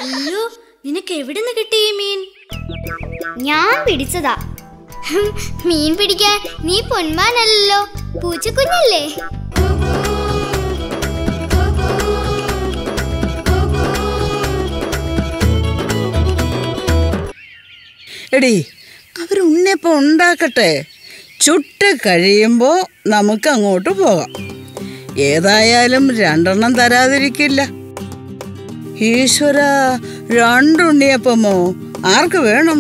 അയ്യോ, നിനക്ക് എവിടുന്ന് കിട്ടി ഈ മീൻ? ഞാൻ പിടിച്ചതാ. മീൻ പിടിക്കാൻ നീ പൊന്മാനല്ലോ, പൂച്ചക്കുഞ്ഞല്ലേ? എടി, അവർ ഉണ്ണിയപ്പം ഉണ്ടാക്കട്ടെ. ചുട്ട് കഴിയുമ്പോൾ നമുക്ക് അങ്ങോട്ട് പോകാം. ഏതായാലും 2 തരാതിരിക്കില്ല. ഈശ്വര, 2 ഉണ്ണിയപ്പമോ? ആർക്ക് വേണം?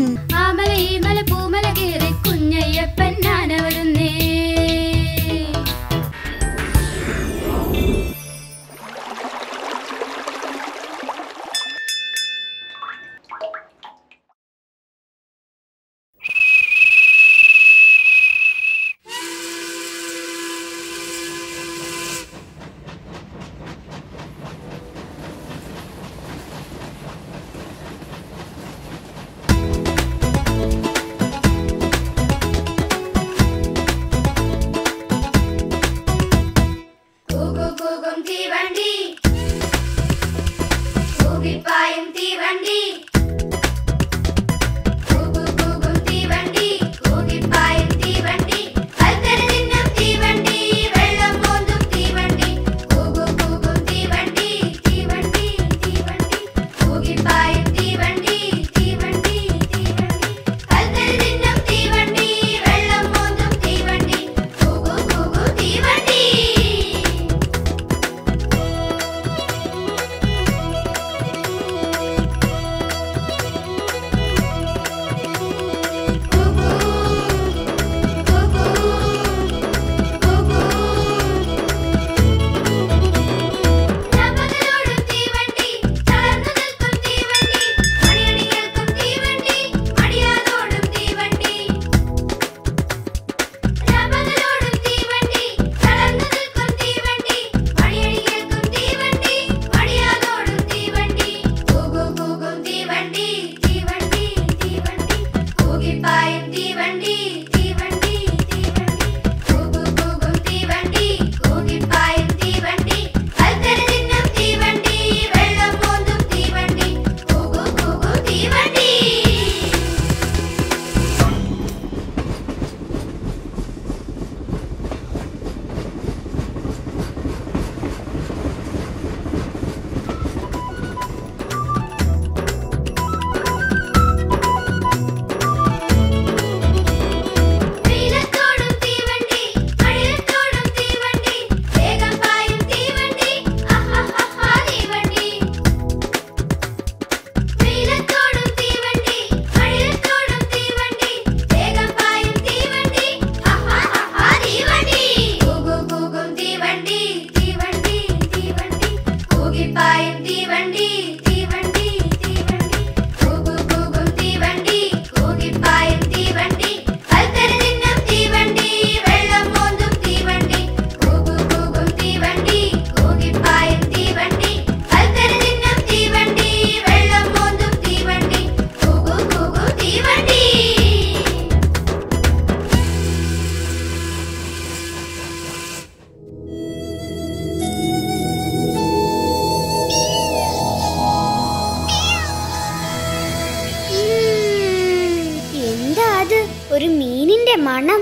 ഒരു മീനിന്റെ മണം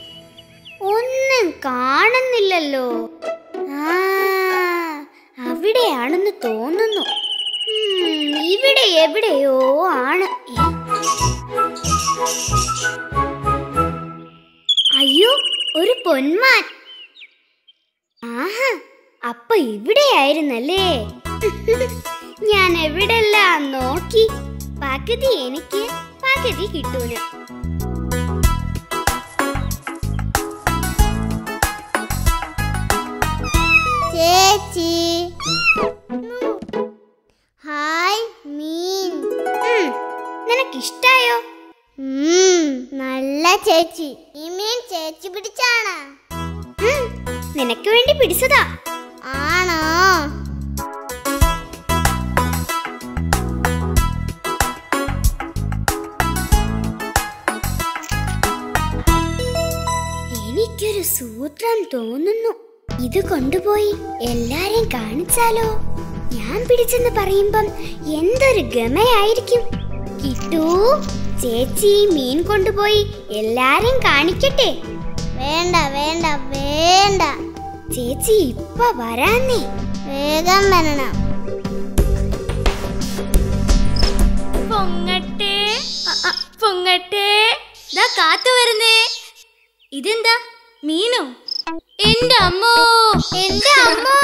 ഒന്നും കാണുന്നില്ലല്ലോ. അവിടെയാണെന്ന് തോന്നുന്നു. ഇവിടെ എവിടെയോ ആണ്. അയ്യോ, ഒരു പൊന്മാൻ. ആഹാ, അപ്പൊ ഇവിടെയായിരുന്നല്ലേ. ഞാൻ എവിടെല്ലാം നോക്കി. പകുതി എനിക്ക്, പകുതി കിട്ടൂല. ചേച്ചി, ഹായ് മീൻ. നിനക്കിഷ്ടായോ? നല്ല ചേച്ചി. ഈ മീൻ ചേച്ചി പിടിച്ചാണ്? നിനക്ക് വേണ്ടി പിടിച്ചതാ. ആണോ? എനിക്കൊരു സൂത്രം തോന്നുന്നു. ഇത് കൊണ്ടുപോയി എല്ലാരെയും കാണിച്ചാലോ? ഞാൻ പിടിച്ചെന്ന് പറയുമ്പം എന്തൊരു ഗമയായിരിക്കും. കിട്ടു, ചേച്ചി മീൻ കൊണ്ടുപോയി എല്ലാരെയും കാണിക്കട്ടെ. വേണ്ട വേണ്ട വേണ്ട, ചേച്ചി ഇപ്പൊ വരാന്നേ. വേഗം വരണം. പൊങ്ങട്ടെ പൊങ്ങട്ടെ, ദാ കാത്തു വരുന്നേ. ഇതെന്താ, മീനോ? എന്റെ അമ്മോ, എന്റെ അമ്മോ.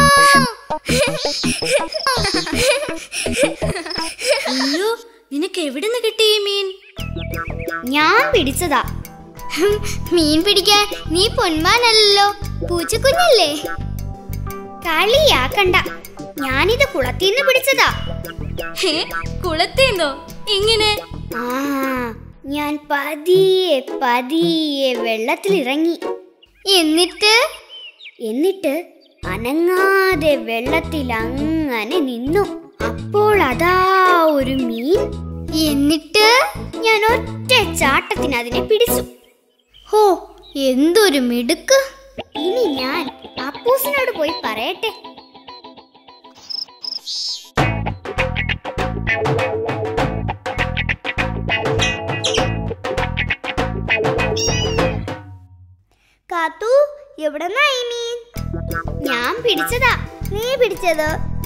അയ്യോ, നിനക്ക് എവിടുന്ന് കിട്ടി ഈ മീൻ? ഞാൻ പിടിച്ചതാ. മീൻ പിടിക്കാൻ നീ പൊന്മാനല്ലോ, പൂച്ചക്കുഞ്ഞല്ലേ. കളിയാക്കണ്ട, ഞാനിത് കുളത്തിന്ന് പിടിച്ചതാ. കുളത്തിന്നോ? എങ്ങനെ? ആ, ഞാൻ പതിയെ പതിയെ വെള്ളത്തിലിറങ്ങി. എന്നിട്ട് അനങ്ങാതെ വെള്ളത്തിൽ അങ്ങനെ നിന്നു. അപ്പോൾ അതാ ഒരു മീൻ. എന്നിട്ട് ഞാൻ ഒറ്റ ചാട്ടത്തിന് അതിനെ പിടിച്ചു. ഹോ, എന്തൊരു മിടുക്ക്! ഇനി ഞാൻ അപ്പൂസിനോട് പോയി പറയട്ടെ. കാത്തു, എവിടെന്നാ ഈ മീൻ? ഞാൻ പിടിച്ചതാ. നീ പിടിച്ചതോ?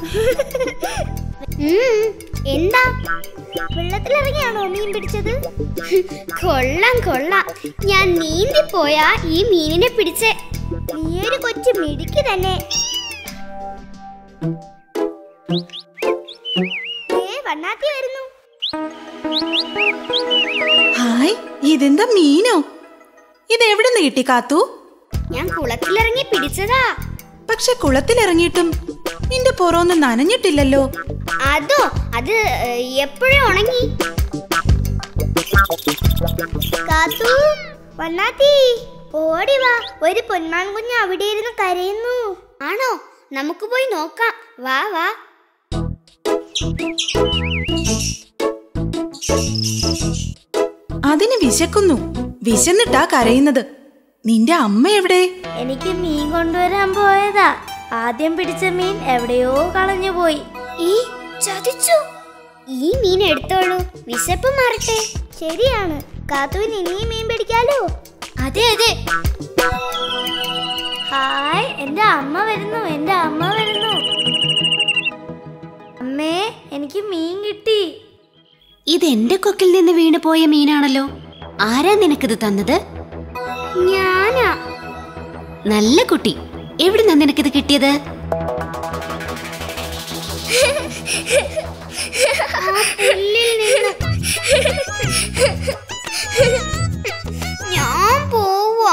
എന്താ, വെള്ളത്തിലിറങ്ങിയാണോ മീൻ പിടിച്ചത്? കൊള്ളാം കൊള്ളാം, ഞാൻ നീന്തി പോയാ ഈ മീനിനെ പിടിച്ചേ. നീയൊരു കൊച്ചു മിടുക്കി തന്നെ. വണ്ണാത്തി വരുന്നു. ഹായ്, ഇതെന്താ മീനോ? ഇതെവിടുന്ന് കിട്ടി കാത്തു? ഞാൻ കുളത്തിലിറങ്ങി പിടിച്ചതാ. പക്ഷെ കുളത്തിലിറങ്ങിയിട്ടും നിന്റെ പുറമൊന്നും നനഞ്ഞിട്ടില്ലല്ലോ. അത് എപ്പോഴും ഉണങ്ങി. കാത്തു, വണ്ണാത്തി, ഓടി വാ. ഒരു പൊന്മാൻ കുഞ്ഞ് അവിടെ ഇരുന്ന് കരയുന്നു. ആണോ? നമുക്ക് പോയി നോക്കാം. വാ വാ. അതിന് വിശക്കുന്നു. വിശന്നിട്ടാ കരയുന്നത്. നിന്റെ അമ്മ എവിടെ? എനിക്ക് മീൻ കൊണ്ടുവരാൻ പോയതാ. ആദ്യം പിടിച്ച മീൻ എവിടെയോ കളഞ്ഞുപോയി. ചതിച്ചു. ഈ മീൻ എടുത്തോളൂ, വിശപ്പ് മാറട്ടെ. ശരിയാണ്, കാത്തുവിന് ഇനിയും മീൻ പിടിക്കാലോ. അതെ അതെ. ഹായ്, എന്റെ അമ്മ വരുന്നു, എന്റെ അമ്മ വരുന്നു. അമ്മേ, എനിക്ക് മീൻ കിട്ടി. ഇതെന്റെ കൊക്കിൽ നിന്ന് വീണു പോയ മീനാണല്ലോ. ആരാ നിനക്കിത് തന്നത്? ഞാനാ. നല്ല കുട്ടി. എവിടുന്നാ നിനക്കിത് കിട്ടിയത്? ഞാൻ പോവാ.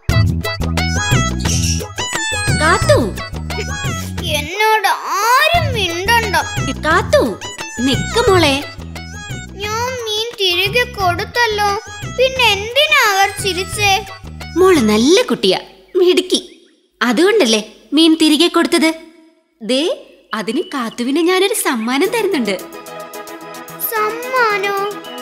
കാത്തു, എന്നോട് ആരും മിണ്ടണ്ടോ. കാത്തു, നിക്ക് മോളെ. ഞാൻ മീൻ തിരികെ കൊടുത്തല്ലോ, പിന്നെ എന്തിനാ അവർ ചിരിച്ചേ? മോള് നല്ല കുട്ടിയാ, മിടുക്കി. അതുകൊണ്ടല്ലേ മീൻ തിരികെ കൊടുത്തത്. ദേ, അതിന് കാത്തുവിന് ഞാനൊരു സമ്മാനം തരുന്നുണ്ട്. സമ്മാനോ?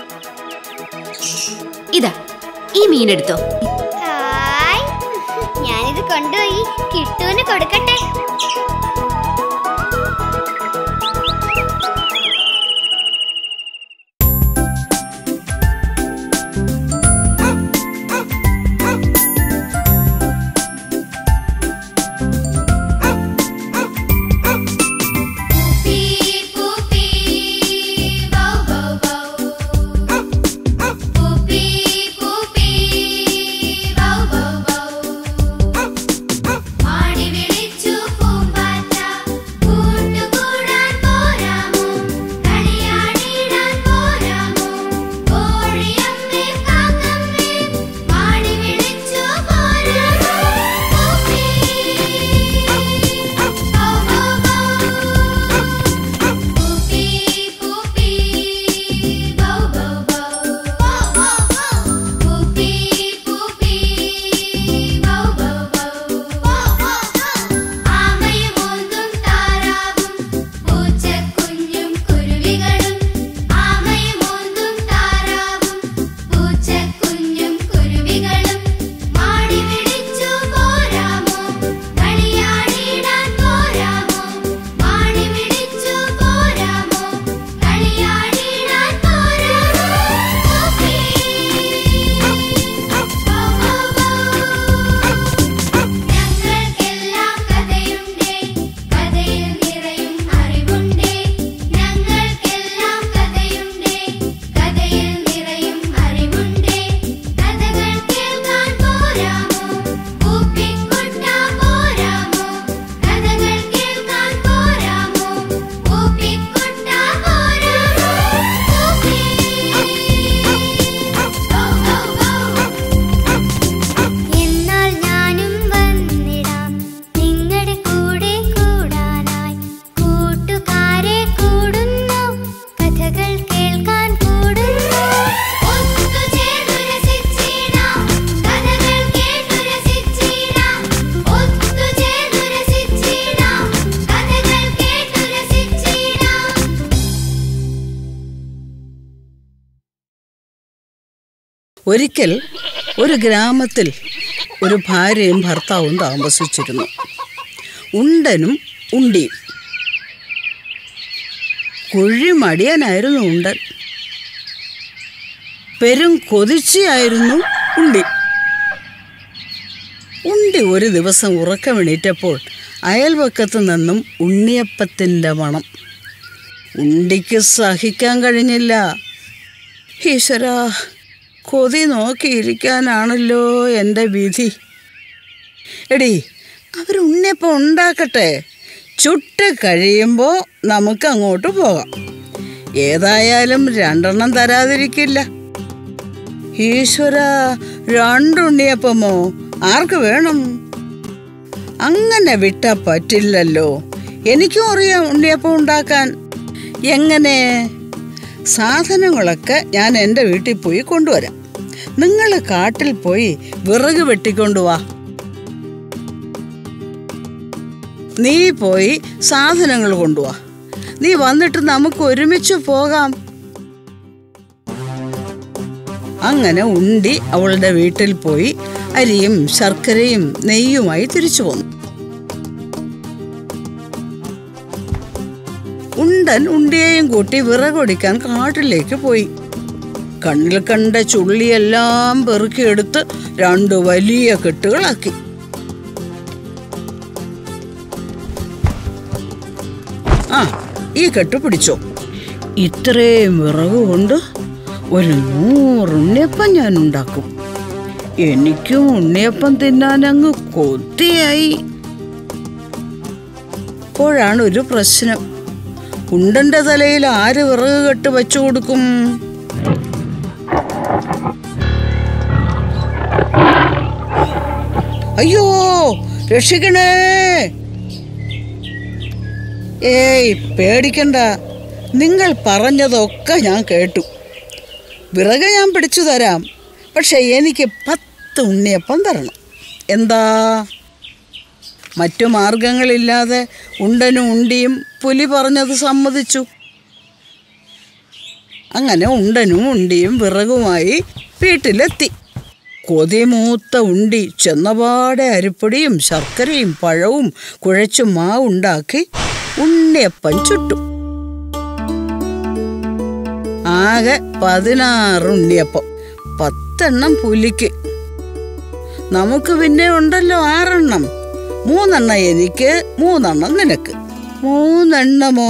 ഇതാ, ഈ മീൻ എടുത്തോ. ഹായ്, ഞാനിത് കൊണ്ടുപോയി കിട്ടുവിന് കൊടുക്കട്ടെ. മാടി വിളിച്ചു പൂമ്പാറ്റ ഒരിക്കൽ ഒരു ഗ്രാമത്തിൽ ഒരു ഭാര്യയും ഭർത്താവും താമസിച്ചിരുന്നു. ഉണ്ടനും ഉണ്ടിയും. കുഴിമടിയനായിരുന്നു ഉണ്ടൻ. പെരും കൊതിച്ചിയായിരുന്നു ഉണ്ടി. ഉണ്ടി ഒരു ദിവസം ഉറക്കമെണീറ്റപ്പോൾ അയൽവക്കത്ത് നിന്നും ഉണ്ണിയപ്പത്തിൻ്റെ മണം. ഉണ്ടിക്ക് സഹിക്കാൻ കഴിഞ്ഞില്ല. ഈശ്വരാ, കൊതി നോക്കിയിരിക്കാനാണല്ലോ എൻ്റെ വിധി. എടി, അവരുണ്ണിയപ്പം ഉണ്ടാക്കട്ടെ. ചുട്ട് കഴിയുമ്പോൾ നമുക്ക് അങ്ങോട്ട് പോകാം. ഏതായാലും 2 തരാതിരിക്കില്ല. ഈശ്വരാ, 2 ഉണ്ണിയപ്പമോ? ആർക്ക് വേണം? അങ്ങനെ വിട്ടാ പറ്റില്ലല്ലോ. എനിക്കും അറിയാം ഉണ്ണിയപ്പം ഉണ്ടാക്കാൻ. എങ്ങനെ? സാധനങ്ങളൊക്കെ ഞാൻ എൻ്റെ വീട്ടിൽ പോയി കൊണ്ടുവരാം. നിങ്ങൾ കാട്ടിൽ പോയി വിറക് വെട്ടിക്കൊണ്ടുവാ. നീ പോയി സാധനങ്ങൾ കൊണ്ടുവാ. നീ വന്നിട്ട് നമുക്ക് ഒരുമിച്ച് പോകാം. അങ്ങനെ ഉണ്ടി അവളുടെ വീട്ടിൽ പോയി അരിയും ശർക്കരയും നെയ്യുമായി തിരിച്ചു പോന്നു. ഉണ്ടൻ ഉണ്ടിയെയും കൂട്ടി വിറകൊടിക്കാൻ കാട്ടിലേക്ക് പോയി. കണ്ണിൽ കണ്ട ചുള്ളിയെല്ലാം പെറുക്കിയെടുത്ത് 2 വലിയ കെട്ടുകളാക്കി. ആ, ഈ കെട്ട് പിടിച്ചോ. ഇത്രയും വിറക് കൊണ്ട് ഒരു 100 ഉണ്ണിയപ്പം ഞാൻ ഉണ്ടാക്കും. എനിക്കും ഉണ്ണിയപ്പം തിന്നാൻ അങ്ങ് കൊതിയായി. അപ്പോഴാണ് ഒരു പ്രശ്നം. ഉണ്ടന്റെ തലയിൽ ആര് വിറക് കെട്ട് വെച്ചു കൊടുക്കും? അയ്യോ, രക്ഷിക്കണേ! ഏയ്, പേടിക്കണ്ട. നിങ്ങൾ പറഞ്ഞതൊക്കെ ഞാൻ കേട്ടു. വിറക് ഞാൻ പിടിച്ചു തരാം. പക്ഷെ എനിക്ക് 10 ഉണ്ണിയപ്പം തരണം. എന്താ? മറ്റു മാർഗങ്ങളില്ലാതെ ഉണ്ടനും ഉണ്ടിയും പുലി പറഞ്ഞത് സമ്മതിച്ചു. അങ്ങനെ ഉണ്ടനും ഉണ്ടിയും വിറകുമായി വീട്ടിലെത്തി. കൊതിമൂത്ത ഉണ്ടി ചെന്നപാടെ അരിപ്പൊടിയും ശർക്കരയും പഴവും കുഴച്ചു മാവുണ്ടാക്കി ഉണ്ണിയപ്പം ചുട്ടു. ആകെ 16 ഉണ്ണിയപ്പം. 10 പുലിക്ക്. നമുക്ക് പിന്നെ ഉണ്ടല്ലോ 6. 3 എനിക്ക്, 3 നിനക്ക്. 3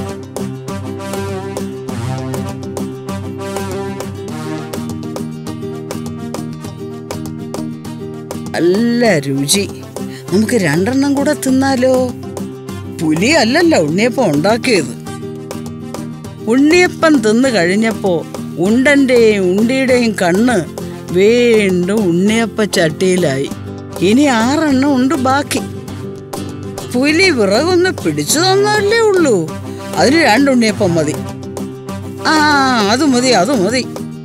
നല്ല രുചി. നമുക്ക് 2 കൂടെ തിന്നാലോ? പുലി അല്ലല്ലോ ഉണ്ണിയപ്പം ഉണ്ടാക്കിയത്. ഉണ്ണിയപ്പം തിന്നു കഴിഞ്ഞപ്പോ ഉണ്ടന്റെയും ഉണ്ടിയുടെയും കണ്ണ് വീണ്ടും ഉണ്ണിയപ്പ ചട്ടിയിലായി. ഇനി 6 ഉണ്ട് ബാക്കി. പുലി വിറകൊന്ന് പിടിച്ചു തന്നല്ലേ ഉള്ളൂ. അതിന് 2 ഉണ്ണിയപ്പം മതി. ആ, അത് മതി, അത് മതി.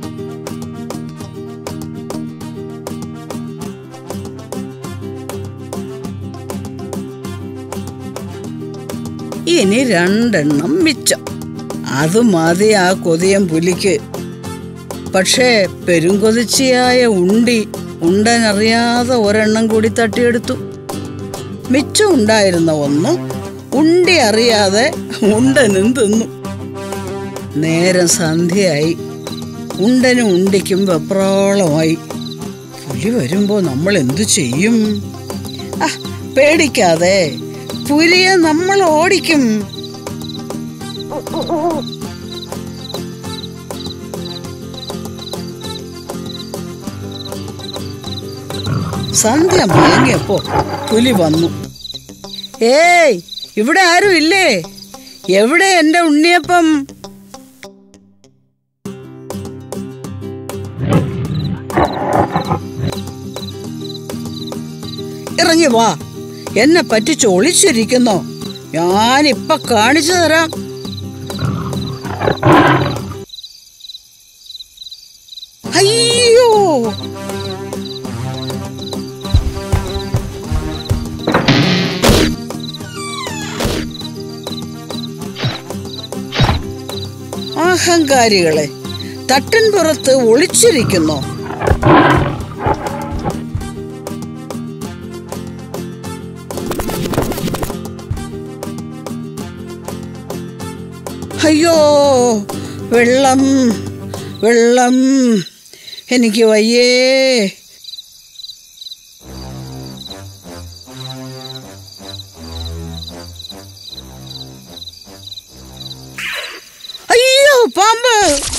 ഇനി 2 മിച്ചം. അത് മതി ആ കൊതിയൻ പുലിക്ക്. പക്ഷേ പെരുങ്കൊതിച്ചിയായ ഉണ്ടി ഉണ്ടനറിയാതെ 1 കൂടി തട്ടിയെടുത്തു. മിച്ചം ഉണ്ടായിരുന്ന 1 ഉണ്ടി അറിയാതെ ഉണ്ടനും തിന്നു. നേരം സന്ധ്യയായി. ഉണ്ടനും ഉണ്ടിക്കും വെപ്രാളമായി. പുലി വരുമ്പോ നമ്മൾ എന്തു ചെയ്യും? പേടിക്കാതെ, പുലിയെ നമ്മൾ ഓടിക്കും. സന്ധ്യ മയങ്ങിയപ്പോ പുലി വന്നു. ഏയ്, ഇവിടെ ആരും ഇല്ലേ? എവിടെ എന്റെ ഉണ്ണിയപ്പം? ഇറങ്ങി വാ. എന്നെ പറ്റിച്ച് ഒളിച്ചിരിക്കുന്നോ? ഞാനിപ്പൊ കാണിച്ചു തരാം. അയ്യോ, അഹങ്കാരികളെ, തട്ടിൻപുറത്ത് ഒളിച്ചിരിക്കുന്നോ? അയ്യോ, വെള്ളം വെള്ളം, എനിക്ക് വയ്യേ. അയ്യോ, പാമ്പ്.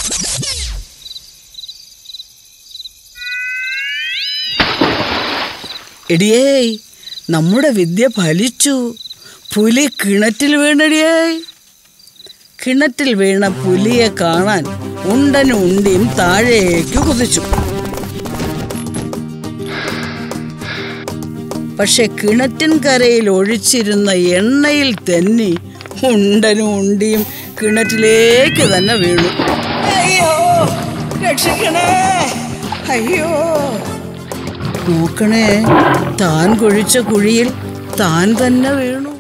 എടിയേ, നമ്മുടെ വിദ്യ ഫലിച്ചു. പുലി കിണറ്റിൽ വീണടിയേ. കിണറ്റിൽ വീണ പുലിയെ കാണാൻ ഉണ്ടനും ഉണ്ടിയും താഴേക്ക് കുതിച്ചു. പക്ഷെ കിണറ്റിൻ കരയിൽ ഒഴിച്ചിരുന്ന എണ്ണയിൽ തെന്നി ഉണ്ടനും ഉണ്ടിയും കിണറ്റിലേക്ക് തന്നെ വീണു. അയ്യോ, രക്ഷിക്കണേ, അയ്യോ. നോക്കണേ, താൻ കുഴിച്ച കുഴിയിൽ താൻ തന്നെ വീണു.